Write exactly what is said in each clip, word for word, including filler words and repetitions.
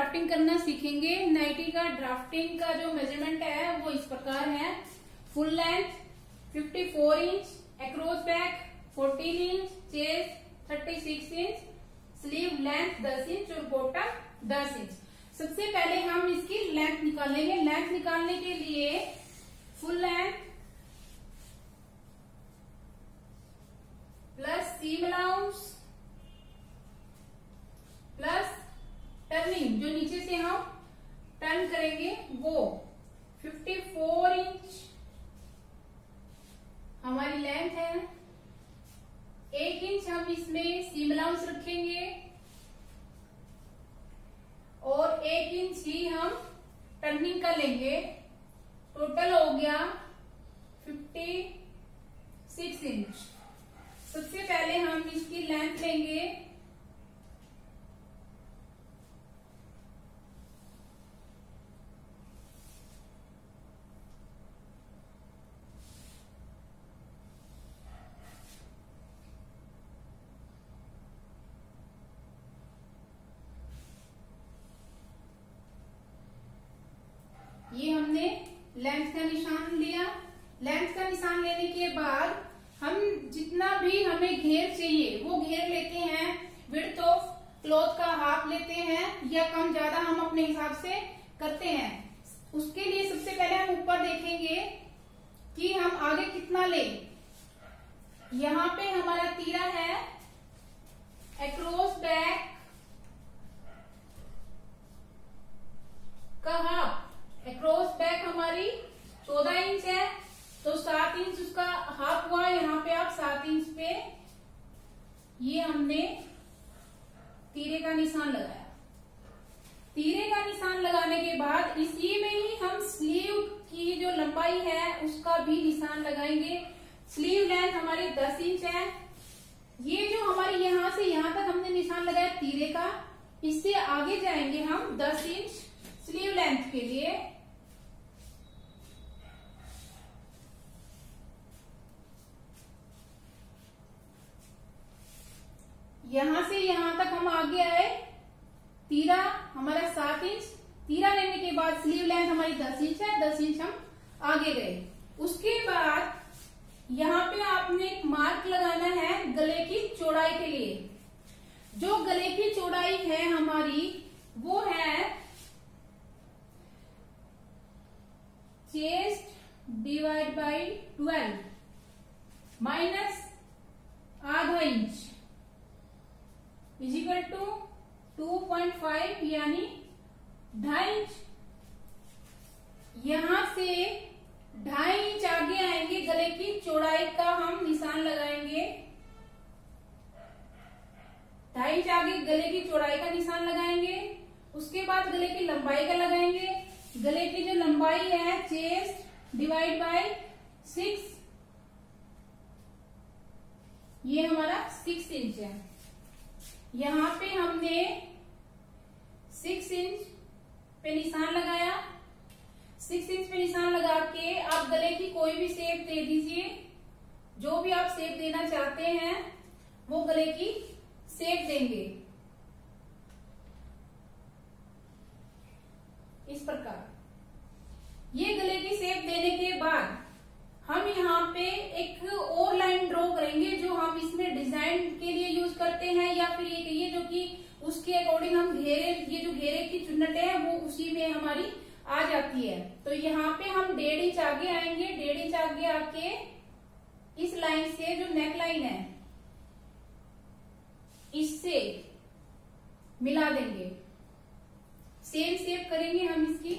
Drafting करना सीखेंगे। Nightie का ड्राफ्टिंग का जो मेजरमेंट है वो इस प्रकार है। फुल लेंथ चौवन इंच, अक्रॉस बैक चौदह इंच, चेस्ट छत्तीस इंच, स्लीव लेंथ दस इंच और बॉटम दस इंच। सबसे पहले हम इसकी लेंथ निकालेंगे। लेंथ निकालने के लिए full length plus seam allowance plus turning, जो नीचे से हम टर्न करेंगे वो चौवन इंच हमारी लेंथ है। एक इंच हम इसमें सीम अलाउंस रखेंगे और एक इंच ही हम टर्निंग का लेंगे। टोटल हो गया छप्पन इंच। सबसे पहले हम इसकी लेंथ लेंगे ये हमने लेंथ का निशान लिया। लेंथ का निशान लेने के बाद हम जितना भी हमें घेर चाहिए वो घेर लेते हैं। विड्थ ऑफ क्लॉथ का हाफ लेते हैं या कम ज्यादा हम अपने हिसाब से करते हैं। उसके लिए सबसे पहले हम ऊपर देखेंगे कि हम आगे कितना लें। यहाँ पे हमारा तीरा है अक्रॉस बैक का हाफ। अक्रॉस बैक हमारी चौदह इंच है तो सात इंच उसका हाफ हुआ। यहाँ पे आप सात इंच पे ये हमने तीरे का निशान लगाया। तीरे का निशान लगाने के बाद इसी में ही हम स्लीव की जो लंबाई है उसका भी निशान लगाएंगे। स्लीव लेंथ हमारी दस इंच है। ये जो हमारी यहाँ से यहाँ तक हमने निशान लगाया तीरे का, इससे आगे जाएंगे हम दस इंच स्लीव लेंथ के लिए। यहां से यहां तक हम आगे आए। तीरा हमारा सात इंच। तीरा लेने के बाद स्लीव लेंथ हमारी दस इंच है। दस इंच हम आगे गए। उसके बाद यहाँ पे आपने एक मार्क लगाना है गले की चौड़ाई के लिए। जो गले की चौड़ाई है हमारी वो है chest divide by twelve minus आधा inch is equal to two point five यानी ढाई इंच। यहां से ढाई इंच आगे आएंगे। गले की चौड़ाई का हम निशान लगाएंगे। ढाई इंच आगे गले की चौड़ाई का निशान लगाएंगे। उसके बाद गले की लंबाई का लगाएंगे। गले की जो लंबाई है चेस्ट डिवाइड बाय सिक्स, ये हमारा सिक्स इंच है। यहाँ पे हमने सिक्स इंच पे निशान लगाया। सिक्स इंच पे निशान लगा के आप गले की कोई भी शेप दे दीजिए। जो भी आप शेप देना चाहते हैं वो गले की शेप देंगे इस प्रकार। ये गले की शेप देने के बाद हम यहाँ पे एक और लाइन ड्रॉ करेंगे जो हम इसमें डिजाइन के लिए यूज करते हैं, या फिर ये कहिए जो कि उसके अकॉर्डिंग हम घेरे, ये जो घेरे की चुन्नटें हैं वो उसी में हमारी आ जाती है। तो यहाँ पे हम डेढ़ इंच आगे आएंगे। डेढ़ इंच आगे आके इस लाइन से जो नेक लाइन है इससे मिला देंगे। सेम शेप करेंगे हम इसकी।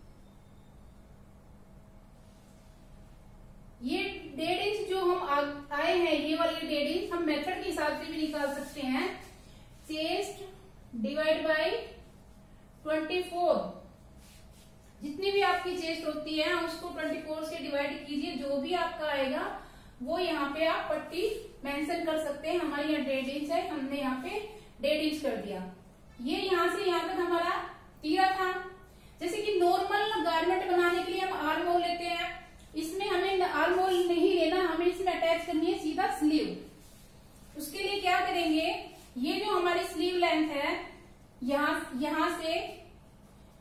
ये डेढ़ इंच जो हम आए हैं, ये वाले डेढ़ इंच हम मेथड के हिसाब से भी निकाल सकते हैं। चेस्ट डिवाइड बाय चौबीस, जितनी भी आपकी चेस्ट होती है उसको चौबीस से डिवाइड कीजिए। जो भी आपका आएगा वो यहाँ पे आप पट्टी मेंशन कर सकते हैं। हमारे यहाँ डेढ़ इंच है, हमने यहाँ पे डेढ़ इंच कर दिया। ये यहाँ से यहाँ तक हमारा तीरा था। जैसे कि नॉर्मल गारमेंट बनाने के लिए हम आर्म होल लेते हैं, इसमें हमें आर्म होल नहीं लेना, हमें इसमें अटैच करनी है सीधा स्लीव। उसके लिए क्या करेंगे, ये जो हमारी स्लीव लेंथ है यहाँ यहाँ से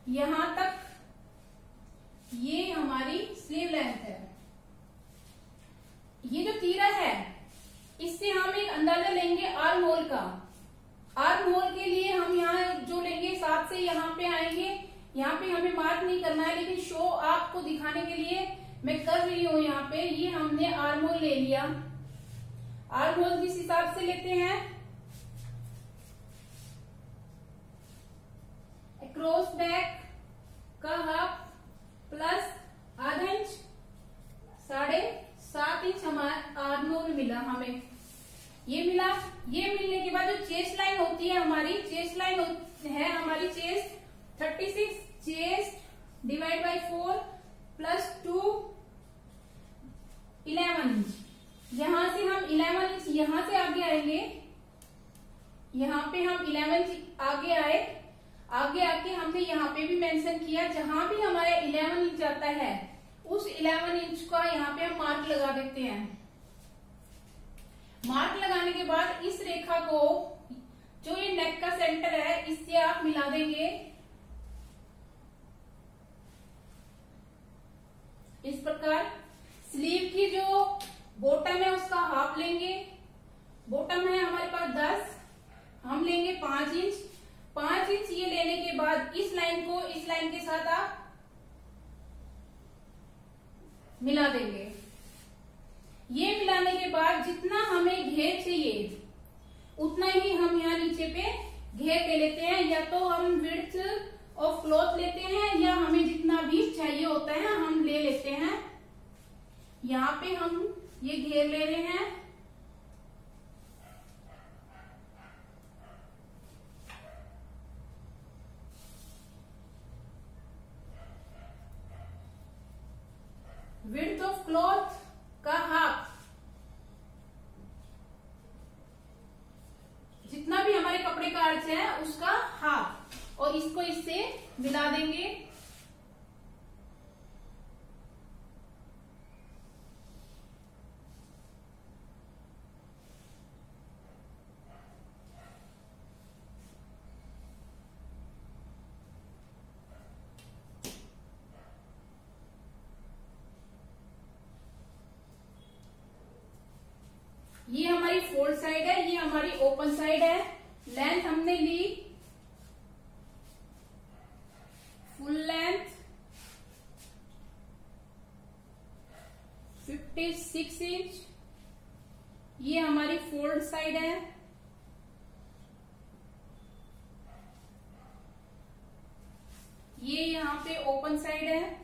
यहां तक ये हमारी स्लीव लेंथ है। ये जो तीरा है इससे हम एक अंदाजा लेंगे आर्म होल का। आर्म होल के लिए हम यहाँ जो लेंगे सात से यहाँ पे आएंगे। यहाँ पे हमें मार्क नहीं करना है, लेकिन शो आपको दिखाने के लिए मैं कर रही हूँ। यहाँ पे ये हमने आर्म होल ले लिया। आर्म होल जिस हिसाब से लेते हैं, क्रॉस बैक का हाफ प्लस आधा इंच, साढ़े सात इंच हमारा आर्म होल मिला हमें। ये मिला। ये मिलने के बाद जो चेस्ट लाइन होती है हमारी, चेस्ट लाइन है हमारी chest thirty six, chest divide by four plus two eleven inch. यहां से हम इलेवन इंच यहां से आगे आएंगे। यहां पे हम इलेवन इंच आगे आए। आगे आके हमने यहाँ पे भी मेंशन किया, जहां भी हमारा इलेवन इंच आता है उस इलेवन इंच का यहाँ पे हम मार्क लगा देते हैं। मार्क लगाने के बाद इस रेखा को, जो ये नेक का सेंटर है, इससे आप मिला देंगे इस प्रकार। स्लीव की जो बॉटम है उसका हाफ लेंगे। बॉटम है हमारे पास दस, हम लेंगे पांच इंच। पांच इंच ये लेने के बाद इस लाइन को इस लाइन के साथ आप मिला देंगे। ये मिलाने के बाद जितना हमें घेर चाहिए उतना ही हम यहाँ नीचे पे घेर ले लेते हैं। या तो हम विड्थ ऑफ क्लॉथ लेते हैं, या हमें जितना भी चाहिए होता है हम ले लेते हैं। यहाँ पे हम ये घेर ले रहे हैं। विड्थ ऑफ क्लॉथ का हाफ, जितना भी हमारे कपड़े का अर्ज है उसका हाफ, और इसको इससे मिला देंगे। ये हमारी फोल्ड साइड है, ये हमारी ओपन साइड है। लेंथ हमने ली full length fifty six inch. ये हमारी फोल्ड साइड है। ये यहाँ पे ओपन साइड है।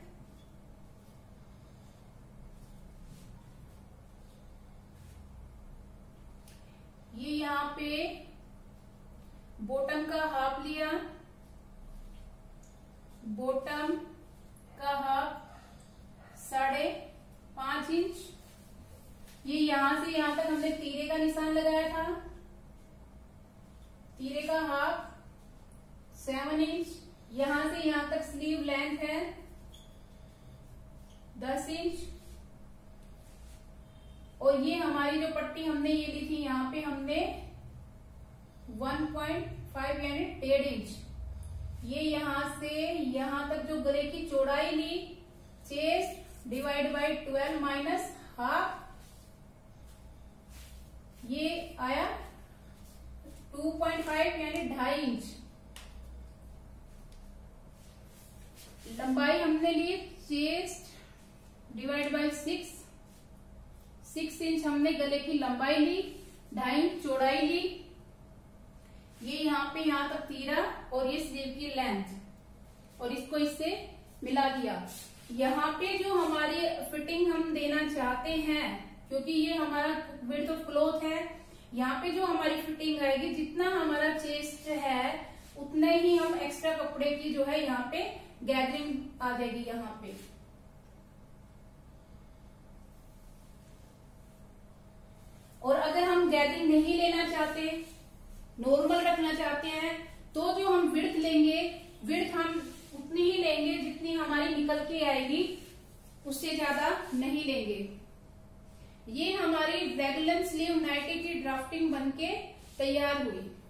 ये यहाँ पे बॉटम का हाफ लिया। बॉटम का हाफ साढ़े पांच इंच। ये यहां से यहां तक हमने तीरे का निशान लगाया था। तीरे का हाफ सेवन इंच। यहां से यहां तक स्लीव लेंथ है दस इंच। और ये हमारी जो पट्टी हमने ये ली थी, यहाँ पे हमने वन पॉइंट फाइव यानी डेढ़ इंच। ये यहां से यहां तक जो गले की चौड़ाई ली, chest divide by twelve minus half, ये आया टू पॉइंट फाइव यानी ढाई इंच। लंबाई हमने ली chest divide by six, six inch हमने गले की लंबाई ली, ढाई इंच चौड़ाई ली। ये यहाँ पे यहाँ तक तीरा और ये स्लीव की लेंथ, और इसको इससे मिला दिया। यहाँ पे जो हमारी फिटिंग हम देना चाहते हैं, क्योंकि ये हमारा विड्थ ऑफ क्लॉथ है, यहाँ पे जो हमारी फिटिंग आएगी, जितना हमारा चेस्ट है उतने ही हम एक्स्ट्रा कपड़े की जो है यहाँ पे गैदरिंग आ जाएगी यहाँ पे। और अगर हम गैदरिंग नहीं लेना चाहते, नॉर्मल रखना चाहते हैं, तो जो हम विड्थ लेंगे, विड्थ हम उतनी ही लेंगे जितनी हमारी निकल के आएगी, उससे ज्यादा नहीं लेंगे। ये हमारी रेगुलर स्लीव नाइटी की ड्राफ्टिंग बनके तैयार हुई।